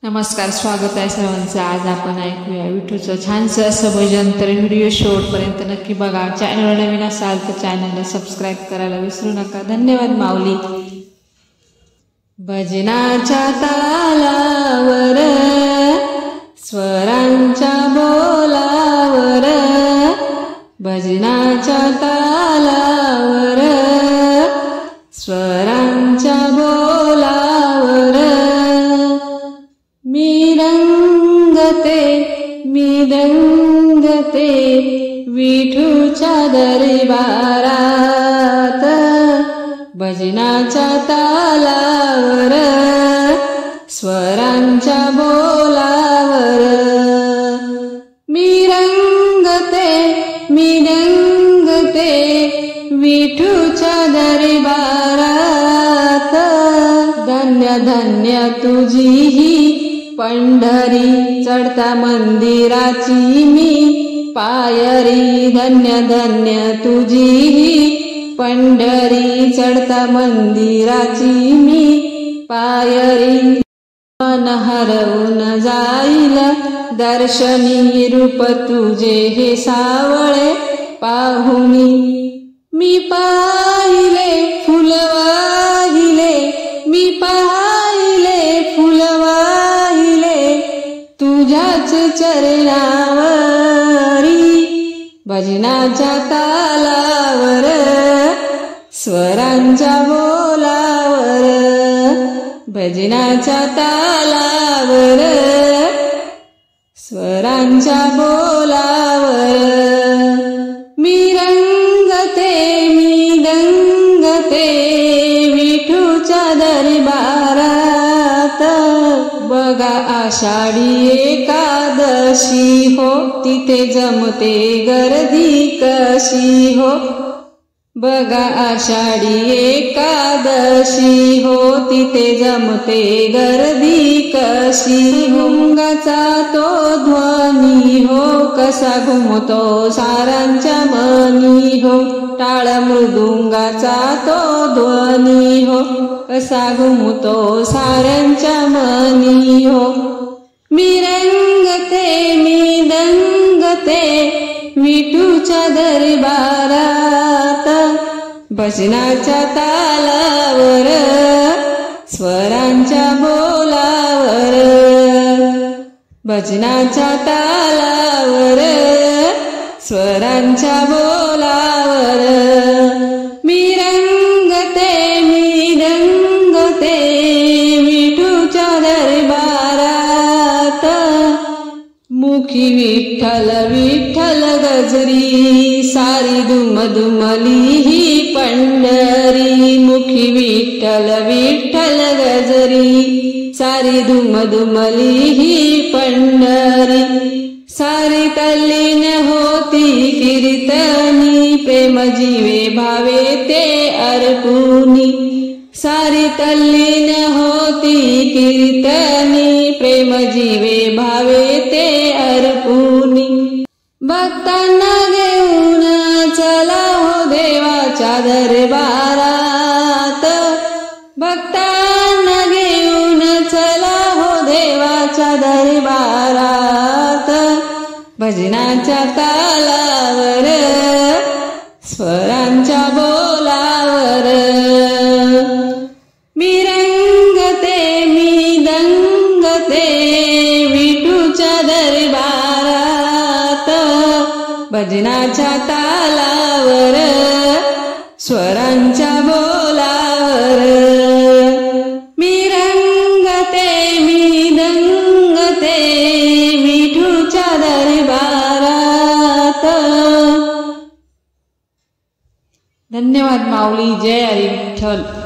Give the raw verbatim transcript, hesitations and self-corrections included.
नमस्कार, स्वागत आहे सर्वांचं। आज आपण ऐकूया विठूचं छानसं असं भजन। तर व्हिडिओ शेवटपर्यंत नक्की बघा। चॅनलवर नवीन असाल तर चॅनलला सबस्क्राईब करायला विसरू नका। धन्यवाद माऊली। भजनाच्या तालावर स्वरांच्या बोलावर, भजनाच्या तालावर स्वरांच्या बोलावर मी रंगते मी रंगते विठूच्या दरबारात। भजनाच्या तालावर स्वरांच्या बोलावर मी रंगते मी रंगते विठूच्या दरबारात। धन्य धन्य तुझी ही पंढरी, चढता मंदिराची मी पायरी। धन्य धन्य तुझी ही पंढरी, चढता मंदिराची मी पायरी। मन हरवून जाईल दर्शनी रूप तुझे हे सावळे पाहुनी। मी पाहिले फुलवाहिले, मी पाहिले फुलवाहिले तुझ्याच चरणावरी। भजनाच्या तालावर स्वरांच्या बोलावर, भजनाच्या तालावर स्वरांच्या बोलावर मी रंगते मी रंगते विठूच्या दरबारात। बघा आषाढी एकादशी हो, तिथे जमते गर्दी कशी हो। बघा आषाढी एकादशी हो, तिथे जमते गर्दी कशी। मुंगाचा तो ध्वनी हो, कसा घुमतो सारांच्या मनी हो। टाळ मृदुंगाचा तो ध्वनी हो, कसा घुमतो साऱ्यांच्या मनी हो। मी रंगते मी रंगते विठूच्या दरबारात। भजनाच्या तालावर स्वरांच्या बोलावर, भजनाच्या तालावर स्वरांच्या बोलावर मी रंगते मी रंगते विठूच्या दरबारात। मुखी विठ्ठल विठ्ठल गजरी, सारी दुमदुमली ही पंढरी। मुखी विठ्ठल विठ्ठल गजरी, सारी दुमदुमली ही पंढरी। सारी तल्लीन होती कीर्तनी, प्रेम जीवे भावे ते अर्पुनी। सारी तल्लीन होती कीर्तनी, प्रेम जीवे भावे ते अर्पुनी। भक्तांना घेऊन चला हो देवाच्या दरबारात, भक्तांना घेऊन चला हो देवाच्या दरबारात। भजनाच्या तालावर स्वरांच्या बोलावर मी रंगते मी रंगते विठूच्या दरबारात। भजनाच्या तालावर स्वरांच्या बोलावर मी रंगते मी रंगते विठूच्या दरबारात। धन्यवाद माऊली। जय हरी विठ्ठल।